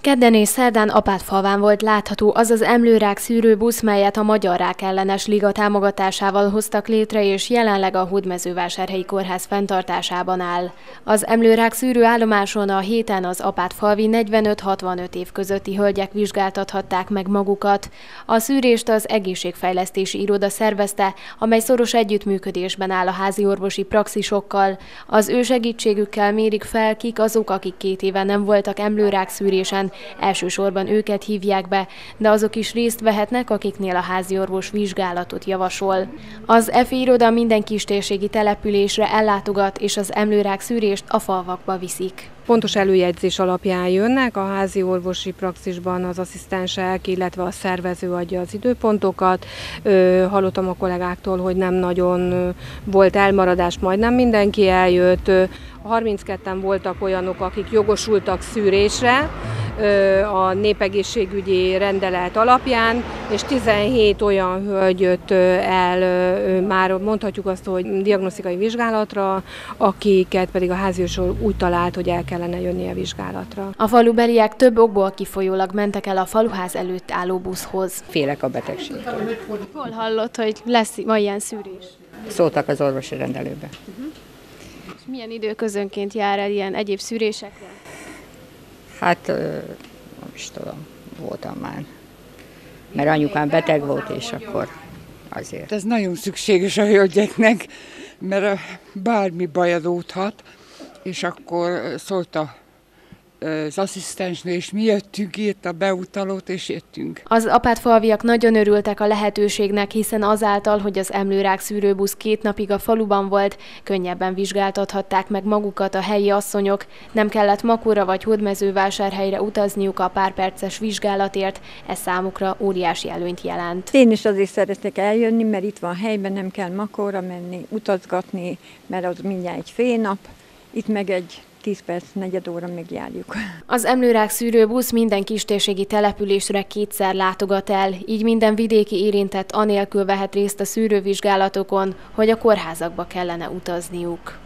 Kedden és szerdán Apátfalván volt látható az az emlőrák szűrőbusz, melyet a Magyar Rákellenes Liga támogatásával hoztak létre, és jelenleg a Hódmezővásárhelyi Kórház fenntartásában áll. Az emlőrák szűrőállomáson a héten az apátfalvi 45-65 év közötti hölgyek vizsgáltathatták meg magukat. A szűrést az Egészségfejlesztési Iroda szervezte, amely szoros együttműködésben áll a háziorvosi praxisokkal. Az ő segítségükkel mérik fel, kik azok, akik 2 éve nem voltak emlőrák szűrésen. Elsősorban őket hívják be, de azok is részt vehetnek, akiknél a háziorvos vizsgálatot javasol. Az EFI iroda minden kistérségi településre ellátogat, és az emlőrák szűrést a falvakba viszik. Pontos előjegyzés alapján jönnek, a házi orvosi praxisban az asszisztensek, illetve a szervező adja az időpontokat. Hallottam a kollégáktól, hogy nem nagyon volt elmaradás, majdnem mindenki eljött. 32-en voltak olyanok, akik jogosultak szűrésre a népegészségügyi rendelet alapján, és 17 olyan hölgy jött el, már mondhatjuk azt, hogy diagnosztikai vizsgálatra, akiket pedig a háziorvos úgy talált, hogy el kellene jönni a vizsgálatra. A falubeliek több okból kifolyólag mentek el a faluház előtt álló buszhoz. Félek a betegségtől. Hol hallott, hogy lesz ma ilyen szűrés? Szóltak az orvosi rendelőbe. És milyen időközönként jár el ilyen egyéb szűrésekre? Hát nem is tudom, voltam már. Mert anyukám beteg volt, és akkor azért. Ez nagyon szükséges a hölgyeknek, mert bármi baj adódhat, és akkor szólt az asszisztensnő, és mi jöttünk, írt a beutalót, és jöttünk. Az apátfalviak nagyon örültek a lehetőségnek, hiszen azáltal, hogy az emlőrák szűrőbusz 2 napig a faluban volt, könnyebben vizsgáltathatták meg magukat a helyi asszonyok, nem kellett Makóra vagy Hódmezővásárhelyre utazniuk a pár perces vizsgálatért, ez számukra óriási előnyt jelent. Én is azért szeretek eljönni, mert itt van helyben, nem kell Makóra menni, utazgatni, mert az mindjárt egy fél nap, itt meg egy 10 perc, 4 óra megjárjuk. Az emlőrák szűrőbusz minden kistérségi településre 2-szer látogat el, így minden vidéki érintett anélkül vehet részt a szűrővizsgálatokon, hogy a kórházakba kellene utazniuk.